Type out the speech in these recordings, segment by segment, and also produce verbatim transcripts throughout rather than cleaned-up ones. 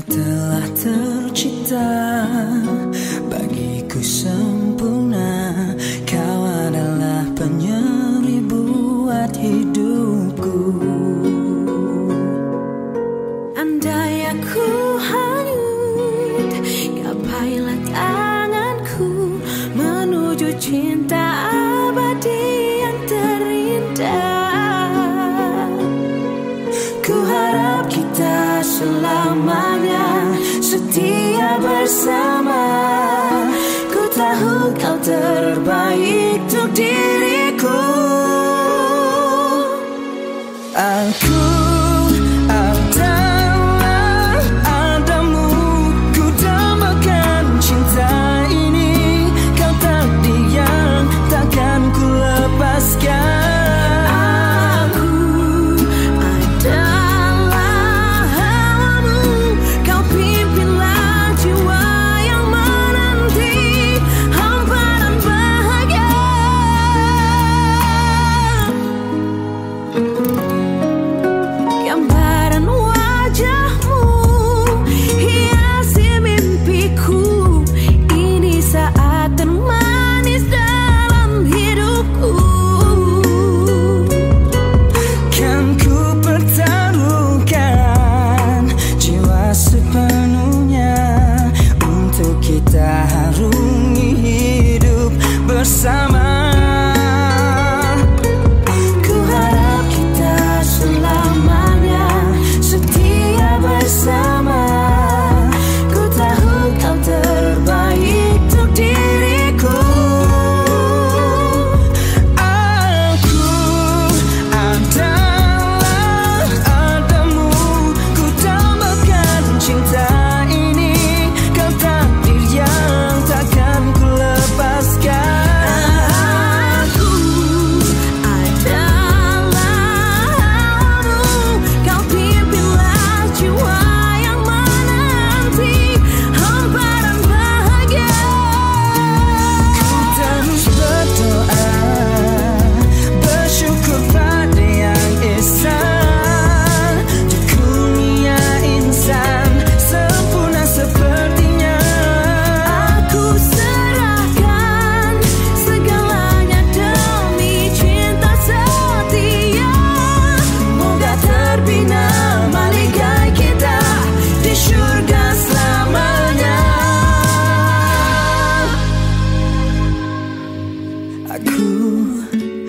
telah tercipta, bagiku sempurna. Kau adalah penyeri buat hidupku. Andai aku hanyut, gapailah tanganku menuju cinta abadi yang terindah. Ku harap kita selamanya setia bersama. Ku tahu kau terbaik untuk diriku. Aku adalah adamu, ku dambakan cinta ini. Kau takdir yang takkan ku lepaskan. Bersama, ku harap kita selamanya setia bersama. Ku tahu kau terbaik untuk diriku. Aku adalah adamu, ku dambakan cinta ini. Kau takdir yang takkan ku lepaskan. Aku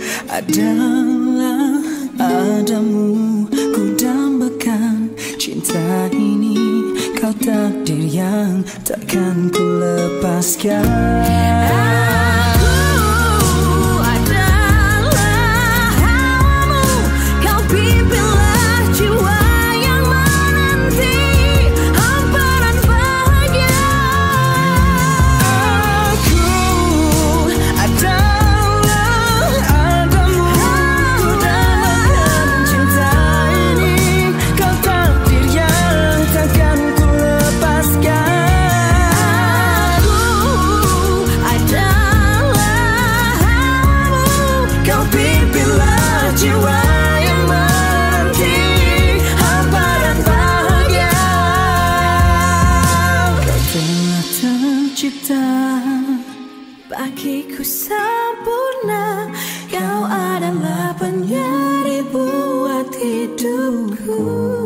adalah adamu, ku dambakan cinta ini. Kau takdir yang takkan ku lepaskan. Bagiku sempurna, kau adalah penyeri buat hidupku.